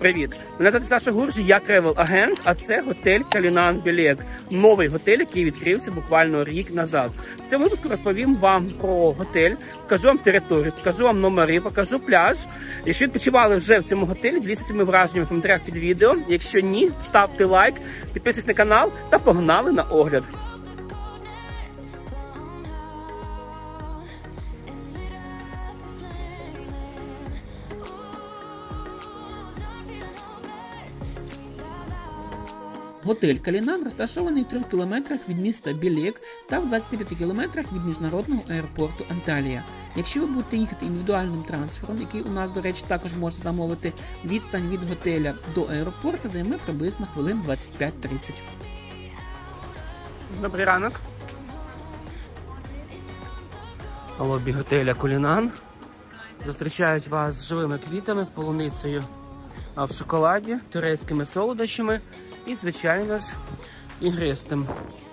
Привіт! Мене звати Саша Гурж, я тревел-агент, а це готель Калінан Білек. Новий готель, який відкрився буквально рік назад. В цьому випуску розповім вам про готель, покажу вам територію, покажу вам номери, покажу пляж. Якщо відпочивали вже в цьому готелі, діліться своїми враженнями в коментарях під відео. Якщо ні, ставте лайк, підписуйтесь на канал та погнали на огляд. Готель Калінан розташований в 3 кілометрах від міста Білек та в 25 кілометрах від міжнародного аеропорту Анталія. Якщо ви будете їхати індивідуальним трансфером, який у нас, до речі, також можна замовити, відстань від готеля до аеропорту займе приблизно хвилин 25-30. Добрий ранок. Лобі готеля Калінан. Зустрічають вас живими квітами, полуницею в шоколаді, турецькими солодощами і, звичайно ж, ігристим.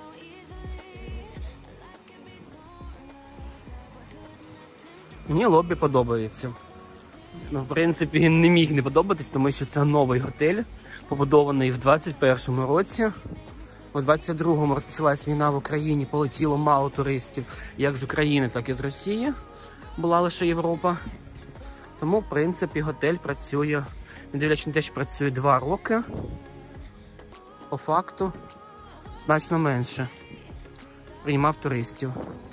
Мені лобі подобається. В принципі, не міг не подобатись, тому що це новий готель, побудований в 21-му році. У 22-му розпочалась війна в Україні, полетіло мало туристів, як з України, так і з Росії. Була лише Європа. Тому, в принципі, готель працює, не дивлячись на те, що працює 2 роки, по факту значно менше приймав туристів.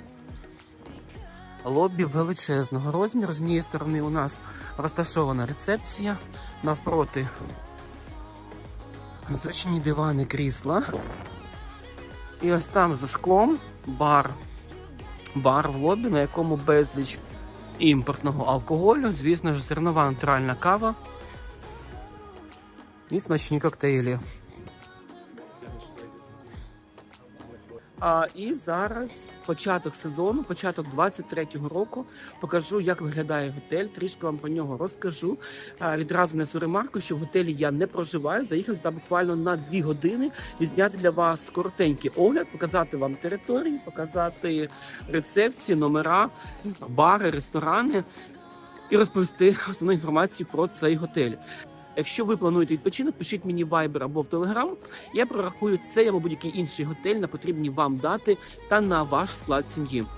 Лобі величезного розміру. З однієї сторони у нас розташована рецепція, навпроти зручні дивани, крісла. І ось там за склом бар в лобі, на якому безліч імпортного алкоголю, звісно ж, зернова натуральна кава і смачні коктейлі. І зараз початок сезону, початок 23-го року. Покажу, як виглядає готель, трішки вам про нього розкажу. Відразу несу ремарку, що в готелі я не проживаю, заїхав сюди буквально на 2 години відзняти для вас коротенький огляд, показати вам територію, показати рецепції, номера, бари, ресторани і розповісти основну інформацію про цей готель. Якщо ви плануєте відпочинок, пишіть мені в Viber або в Telegram. Я прорахую цей або будь-який інший готель на потрібні вам дати та на ваш склад сім'ї.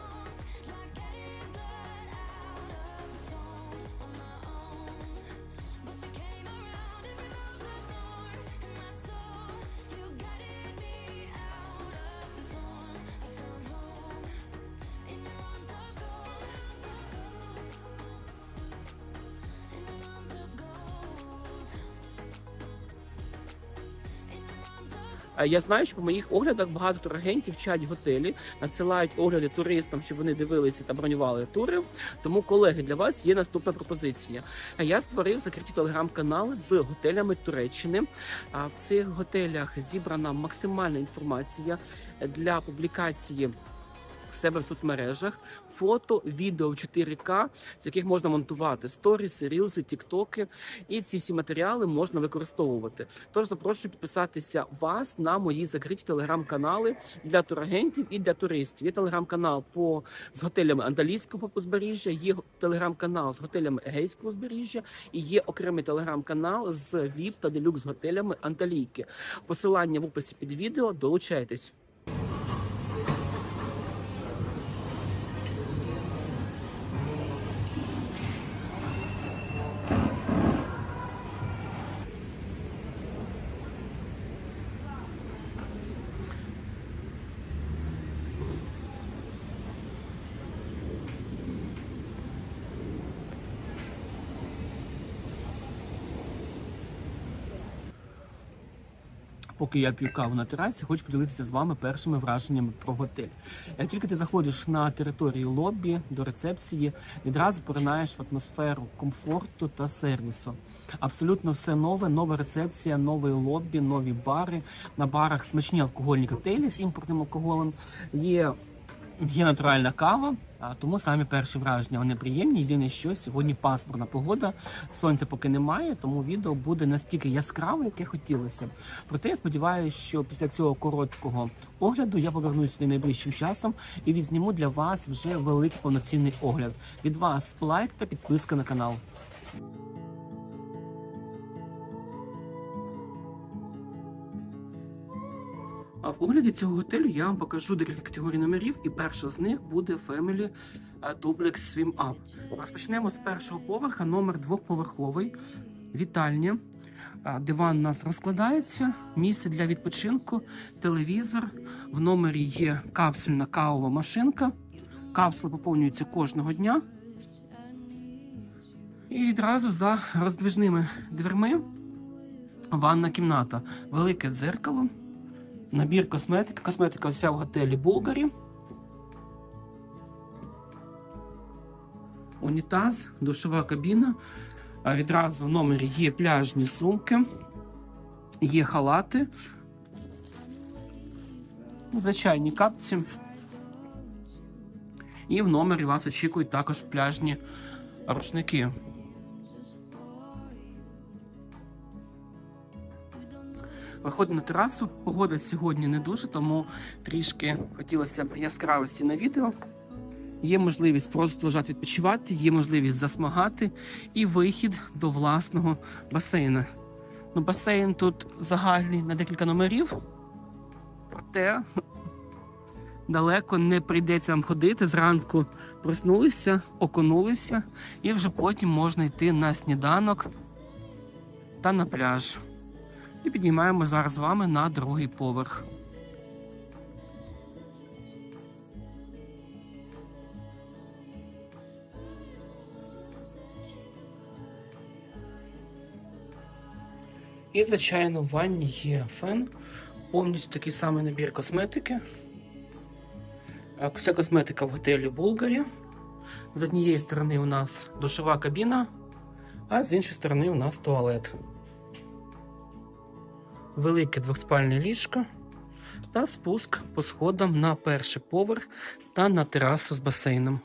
Я знаю, що по моїх оглядах багато турагентів вчать готелі, надсилають огляди туристам, щоб вони дивилися та бронювали тури. Тому, колеги, для вас є наступна пропозиція. Я створив закриті телеграм-канали з готелями Туреччини. В цих готелях зібрана максимальна інформація для публікації в себе в соцмережах, фото, відео в 4К, з яких можна монтувати сторіси, рілси, тіктоки, і ці всі матеріали можна використовувати. Тож запрошую підписатися вас на мої закриті телеграм-канали для турагентів і для туристів. Є телеграм-канал з готелями Анталійського узбережжя, є телеграм-канал з готелями Егейського узбережжя і є окремий телеграм-канал з VIP та делюкс готелями Анталійки. Посилання в описі під відео, долучайтесь. Поки я п'ю каву на терасі, хочу поділитися з вами першими враженнями про готель. Як тільки ти заходиш на територію лобі, до рецепції, відразу поринаєш в атмосферу комфорту та сервісу. Абсолютно все нове, нова рецепція, новий лобі, нові бари. На барах смачні алкогольні коктейлі з імпортним алкоголем. Є натуральна кава, тому самі перші враження вони приємні. Єдине, що сьогодні пасмурна погода, сонця поки немає, тому відео буде настільки яскраве, яке хотілося б. Проте я сподіваюся, що після цього короткого огляду я повернусь сюди найближчим часом і відзніму для вас вже великий повноцінний огляд. Від вас лайк та підписка на канал. А в огляді цього готелю я вам покажу декілька категорій номерів, і перша з них буде Family Duplex Swim Up. Розпочнемо з першого поверха, номер двохповерховий, вітальня. Диван у нас розкладається, місце для відпочинку, телевізор. В номері є капсульна кавова машинка. Капсула поповнюється кожного дня. І відразу за роздвижними дверми ванна кімната. Велике дзеркало, набір косметики. Косметика вся в готелі Булгарі. Унітаз, душова кабіна. Відразу в номері є пляжні сумки, є халати, звичайні капці. І в номері вас очікують також пляжні рушники. Виходимо на терасу. Погода сьогодні не дуже, тому трішки хотілося б яскравості на відео. Є можливість просто лежати відпочивати, є можливість засмагати і вихід до власного басейну. Ну, басейн тут загальний на декілька номерів, проте далеко не прийдеться вам ходити. Зранку проснулися, окунулися і вже потім можна йти на сніданок та на пляж. І піднімаємо зараз з вами на другий поверх. І, звичайно, в ванні є фен, повністю такий самий набір косметики. Вся косметика в готелі Булгарі. З однієї сторони у нас душова кабіна, а з іншої сторони у нас туалет. Велике двохспальне ліжко та спуск по сходам на перший поверх та на терасу з басейном.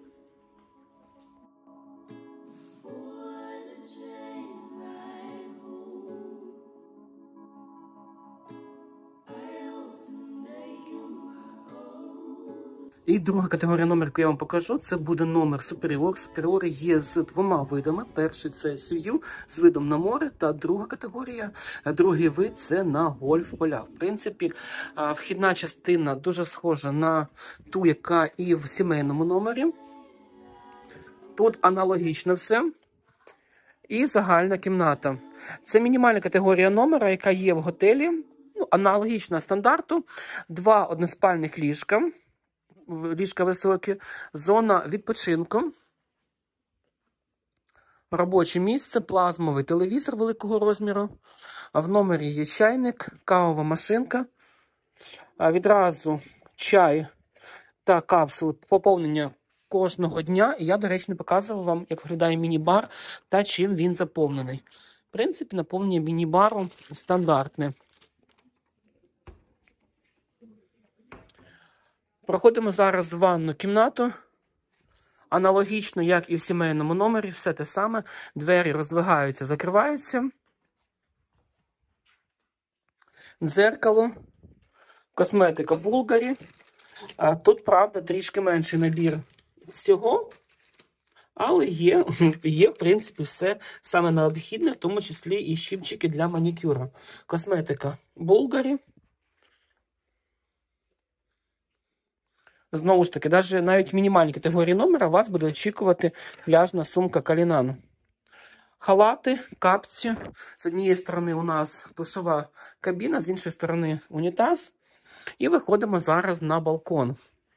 І друга категорія номер, яку я вам покажу, це буде номер Superior. Superior є з двома видами. Перший – це Sea з видом на море, та друга категорія, другий вид – це на гольф-поля. В принципі, вхідна частина дуже схожа на ту, яка і в сімейному номері. Тут аналогічно все. І загальна кімната. Це мінімальна категорія номера, яка є в готелі. Ну, аналогічна стандарту. Два односпальних ліжка. Ліжка високі, зона відпочинку, робоче місце, плазмовий телевізор великого розміру, в номері є чайник, кавова машинка, відразу чай та капсули поповнення кожного дня. І я, до речі, не показував вам, як виглядає міні-бар та чим він заповнений. В принципі, наповнення міні-бару стандартне. Проходимо зараз в ванну кімнату. Аналогічно, як і в сімейному номері, все те саме. Двері роздвигаються, закриваються. Дзеркало. Косметика Булгарі. Тут, правда, трішки менший набір всього. Але є, в принципі, все саме необхідне, в тому числі і щипчики для манікюру. Косметика Булгарі. Знову ж таки, навіть в мінімальній категорії номера вас буде очікувати пляжна сумка Калінан. Халати, капці. З однієї сторони у нас душова кабіна, з іншої сторони унітаз. І виходимо зараз на балкон.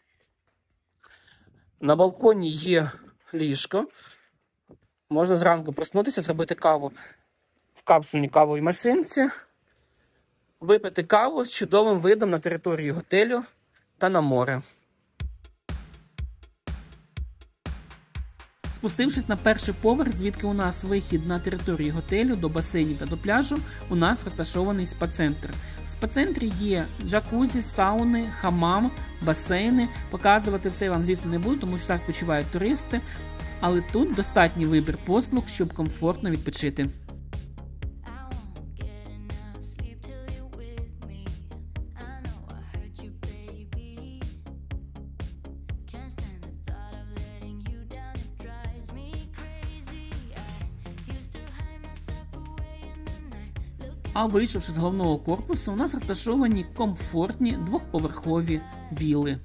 На балконі є ліжко. Можна зранку проснутися, зробити каву в капсульній кавовій машинці. Випити каву з чудовим видом на територію готелю та на море. Спустившись на перший поверх, звідки у нас вихід на територію готелю, до басейнів та до пляжу, у нас розташований спа-центр. В спа-центрі є джакузі, сауни, хамам, басейни. Показувати все я вам, звісно, не буду, тому що так почувають туристи. Але тут достатній вибір послуг, щоб комфортно відпочити. А вийшовши з головного корпусу, у нас розташовані комфортні двохповерхові вілли.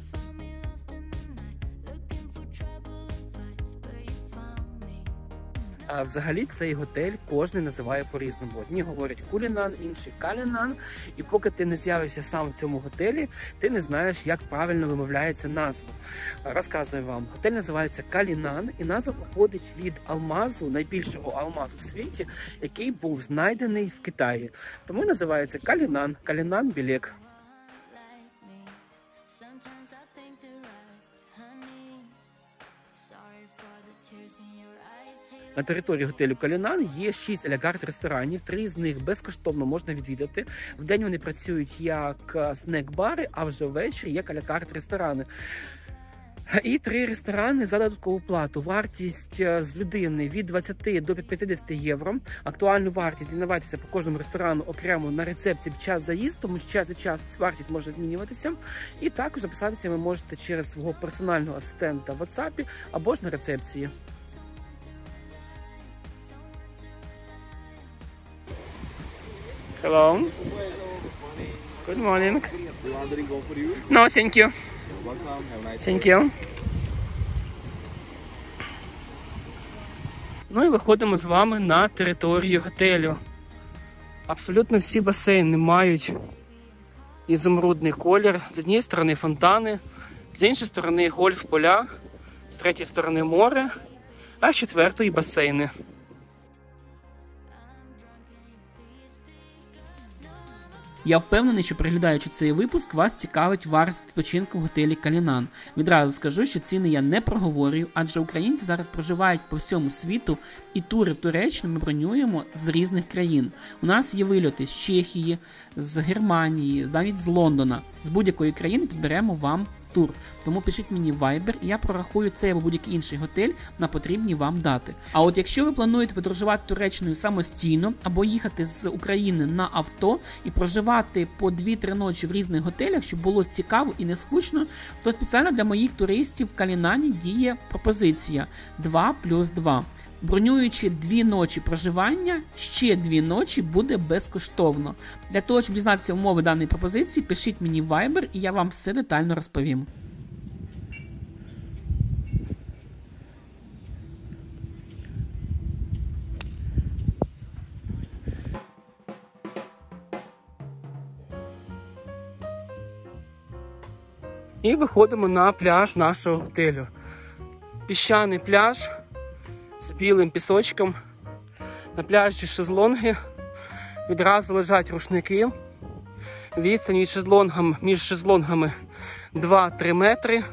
А взагалі цей готель кожен називає по-різному. Одні говорять Кулінан, інші Калінан. І поки ти не з'явишся сам в цьому готелі, ти не знаєш, як правильно вимовляється назва. Розказую вам. Готель називається Калінан, і назва походить від алмазу, найбільшого алмазу в світі, який був знайдений в Китаї. Тому називається Калінан, Калінан Білек. На території готелю Калінан є 6 ля-карт ресторанів, 3 з них безкоштовно можна відвідати. Вдень вони працюють як снек-бари, а вже ввечері як ля-карт ресторани. І 3 ресторани за додаткову плату. Вартість з людини від 20 до 50 євро. Актуальну вартість дізнавайтеся по кожному ресторану окремо на рецепції під час заїзду, тому що час від часу вартість може змінюватися. І також записатися ви можете через свого персонального асистента в WhatsApp або ж на рецепції. Hello. Good morning. No, thank you. Thank you. Ну і виходимо з вами на територію готелю. Абсолютно всі басейни мають ізумрудний колір. З однієї сторони фонтани, з іншої сторони гольф-поля, з третьої сторони море, а з четвертої басейни. Я впевнений, що переглядаючи цей випуск, вас цікавить вартість відпочинку в готелі Калінан. Відразу скажу, що ціни я не проговорюю, адже українці зараз проживають по всьому світу, і тури в Туреччину ми бронюємо з різних країн. У нас є вильоти з Чехії, з Германії, навіть з Лондона. З будь-якої країни підберемо вам тур. Тому пишіть мені в Viber, і я прорахую цей або будь-який інший готель на потрібні вам дати. А от якщо ви плануєте подорожувати Туреччиною самостійно, або їхати з України на авто і проживати по 2-3 ночі в різних готелях, щоб було цікаво і не скучно, то спеціально для моїх туристів в Калінані діє пропозиція 2+2. Бронюючи 2 ночі проживання, ще 2 ночі буде безкоштовно. Для того, щоб дізнатися умови даної пропозиції, пишіть мені в Viber, і я вам все детально розповім. І виходимо на пляж нашого готелю. Піщаний пляж з білим пісочком. На пляжі шезлонги. Відразу лежать рушники. Відстань між шезлонгами 2-3 метри.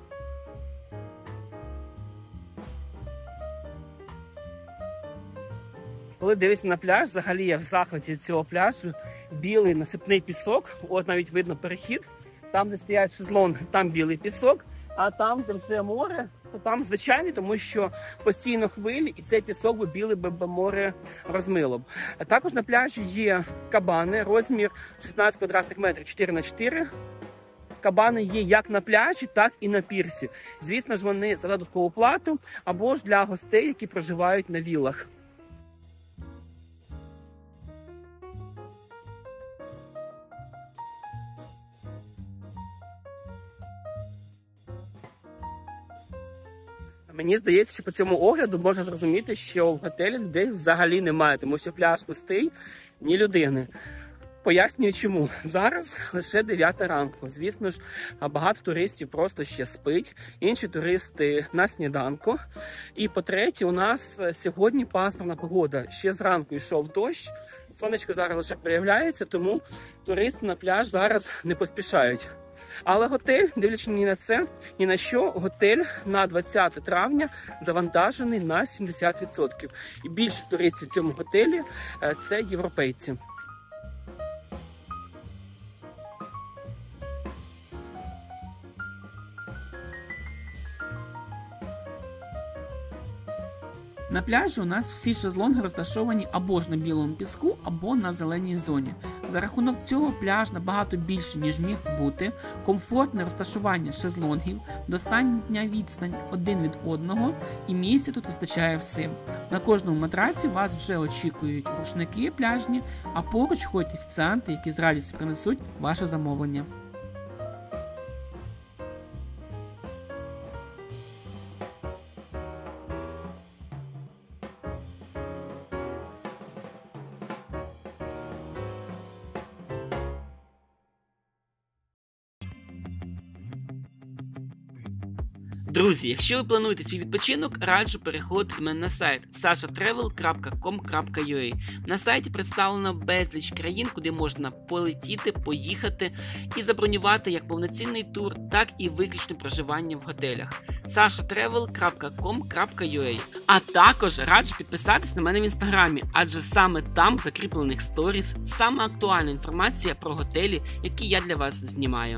Коли дивишся на пляж, взагалі я в захваті від цього пляжу. Білий насипний пісок. От навіть видно перехід. Там, де стоять шезлонги, там білий пісок. А там, де вже море, то там звичайний, тому що постійно хвилі, і цей пісок би білий би море розмило б. А також на пляжі є кабани, розмір 16 квадратних метрів 4х4. Кабани є як на пляжі, так і на пірсі. Звісно ж, вони за додаткову плату, або ж для гостей, які проживають на віллах. Мені здається, що по цьому огляду можна зрозуміти, що в готелі людей взагалі немає, тому що пляж пустий, ні людини. Пояснюю чому. Зараз лише 9 ранку. Звісно ж, багато туристів просто ще спить, інші туристи на сніданку. І по-третє, у нас сьогодні пасмурна погода. Ще зранку йшов дощ, сонечко зараз лише проявляється, тому туристи на пляж зараз не поспішають. Але готель, дивлячись ні на це, ні на що, готель на 20 травня завантажений на 70%. І більшість туристів в цьому готелі – це європейці. На пляжі у нас всі шезлонги розташовані або ж на білому піску, або на зеленій зоні. За рахунок цього пляж набагато більше, ніж міг бути, комфортне розташування шезлонгів, достатня відстань один від одного і місця тут вистачає всім. На кожному матраці вас вже очікують рушники пляжні, а поруч ходять офіціанти, які з радістю принесуть ваше замовлення. Друзі, якщо ви плануєте свій відпочинок, раджу переходити до мене на сайт sashatravel.com.ua. На сайті представлено безліч країн, куди можна полетіти, поїхати і забронювати як повноцінний тур, так і виключне проживання в готелях. sashatravel.com.ua. А також раджу підписатись на мене в інстаграмі, адже саме там в закріплених сторіс саме актуальна інформація про готелі, які я для вас знімаю.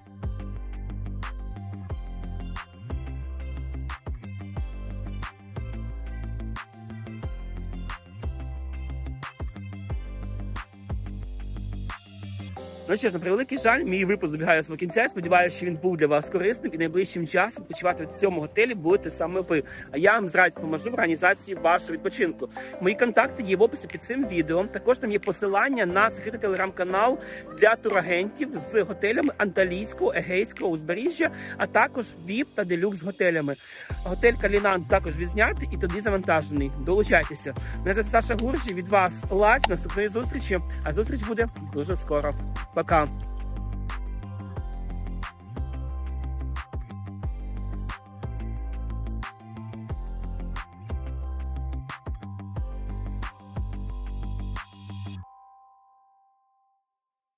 Ну що ж, на превеликий жаль, мій випуск добігає свого кінця. Сподіваюся, що він був для вас корисним і найближчим часом відпочивати в цьому готелі будете саме ви. А я вам з радістю поможу в організації вашого відпочинку. Мої контакти є в описі під цим відео. Також там є посилання на закритий телеграм-канал для турагентів з готелями Анталійського, Егейського узбережжя, а також VIP та делюкс готелями. Готель Калінан також відзнятий і тоді завантажений. Долучайтеся. Мене звати Саша Гуржій. Від вас лайк, наступної зустрічі. А зустріч буде дуже скоро. Пока.